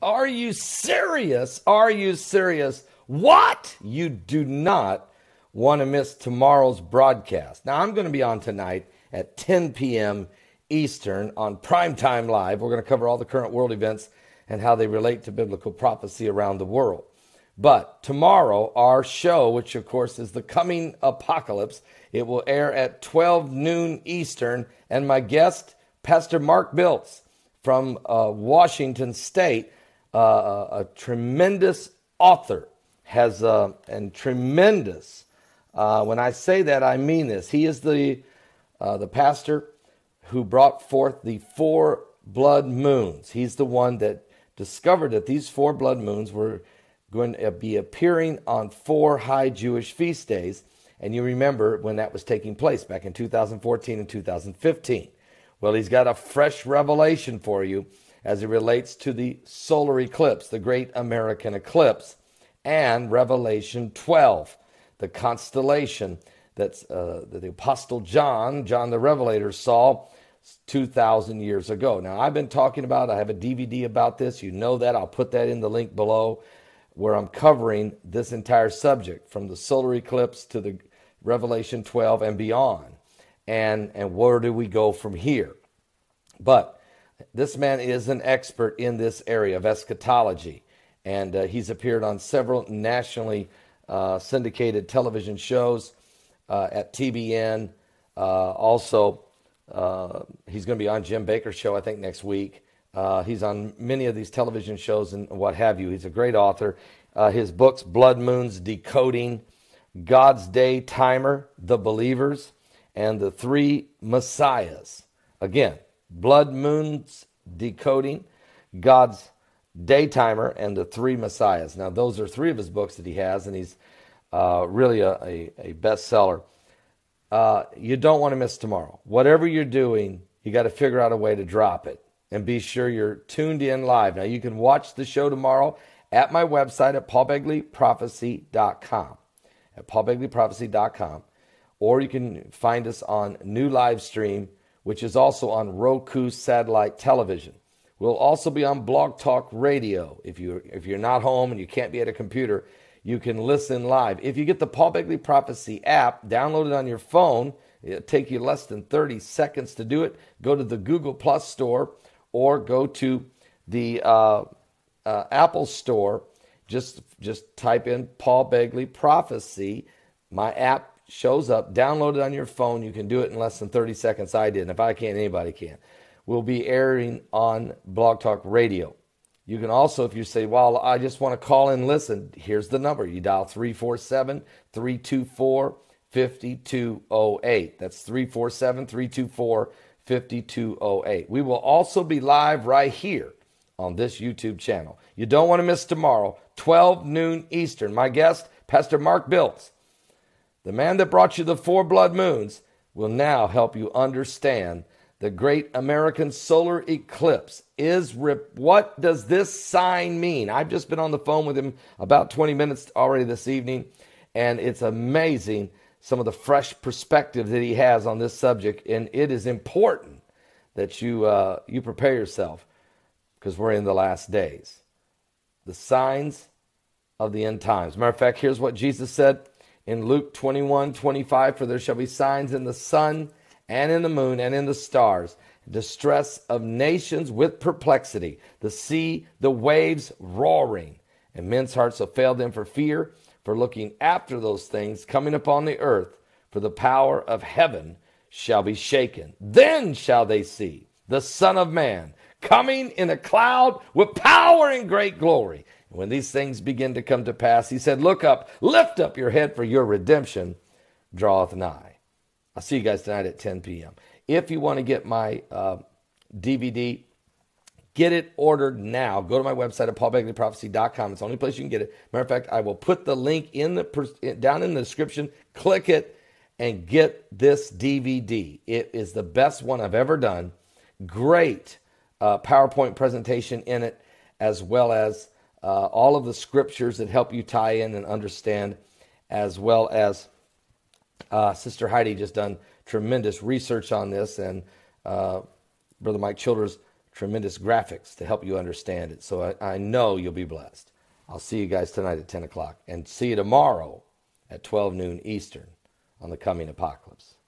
Are you serious? Are you serious? What? You do not want to miss tomorrow's broadcast. Now, I'm going to be on tonight at 10 p.m. Eastern on Primetime Live. We're going to cover all the current world events and how they relate to biblical prophecy around the world. But tomorrow, our show, which of course is the coming apocalypse, it will air at 12 noon Eastern. And my guest, Pastor Mark Biltz from Washington State, a tremendous author, and tremendous. When I say that, I mean this. He is the pastor who brought forth the 4 blood moons. He's the one that discovered that these 4 blood moons were going to be appearing on 4 high Jewish feast days. And you remember when that was taking place back in 2014 and 2015. Well, he's got a fresh revelation for you as it relates to the solar eclipse, the great American eclipse, and Revelation 12, the constellation that's that the Apostle John the Revelator, saw 2,000 years ago. Now, I've been talking about, I have a DVD about this. You know that. I'll put that in the link below, where I'm covering this entire subject from the solar eclipse to the Revelation 12 and beyond. And where do we go from here? But this man is an expert in this area of eschatology. And he's appeared on several nationally syndicated television shows at TBN. Also, he's going to be on Jim Bakker's show, I think, next week. He's on many of these television shows and what have you. He's a great author. His books, Blood Moons Decoding, God's Day Timer, The Believers, and The 3 Messiahs. Again, Blood Moons Decoding, God's Day Timer, and The 3 Messiahs. Now, those are 3 of his books that he has, and he's really a bestseller. You don't want to miss tomorrow. Whatever you're doing, you got to figure out a way to drop it. And be sure you're tuned in live. Now, you can watch the show tomorrow at my website at paulbegleyprophecy.com. At paulbegleyprophecy.com. Or you can find us on New Live Stream, which is also on Roku satellite television. We'll also be on Blog Talk Radio. If you're not home and you can't be at a computer, you can listen live. If you get the Paul Begley Prophecy app, download it on your phone. It'll take you less than 30 seconds to do it. Go to the Google Plus store or go to the Apple store. Just type in Paul Begley Prophecy. My app shows up. Download it on your phone. You can do it in less than 30 seconds. I did. And if I can't, anybody can. We'll be airing on Blog Talk Radio. You can also, if you say, well, I just want to call and listen, here's the number. You dial 347-324-5208. That's 347-324-5208. We will also be live right here on this YouTube channel. You don't want to miss tomorrow, 12 noon Eastern. My guest, Pastor Mark Biltz, the man that brought you the 4 blood moons, will now help you understand the great American solar eclipse. What does this sign mean? I've just been on the phone with him about 20 minutes already this evening, and it's amazing some of the fresh perspective that he has on this subject, and it is important that you prepare yourself, because we're in the last days. The signs of the end times. Matter of fact, here's what Jesus said in Luke 21:25, for there shall be signs in the sun and in the moon and in the stars, distress of nations with perplexity, the sea, the waves roaring, and men's hearts will fail them for fear, for looking after those things coming upon the earth, for the power of heaven shall be shaken. Then shall they see the Son of Man coming in a cloud with power and great glory. And when these things begin to come to pass, he said, look up, lift up your head, for your redemption draweth nigh. I'll see you guys tonight at 10 p.m. If you want to get my DVD, get it ordered now. Go to my website at paulbegleyprophecy.com. It's the only place you can get it. Matter of fact, I will put the link down in the description. Click it and get this DVD. It is the best one I've ever done. Great PowerPoint presentation in it, as well as all of the scriptures that help you tie in and understand, as well as Sister Heidi just done tremendous research on this, and Brother Mike Childers tremendous graphics to help you understand it. So I know you'll be blessed. I'll see you guys tonight at 10 o'clock and see you tomorrow at 12 noon Eastern on the coming apocalypse.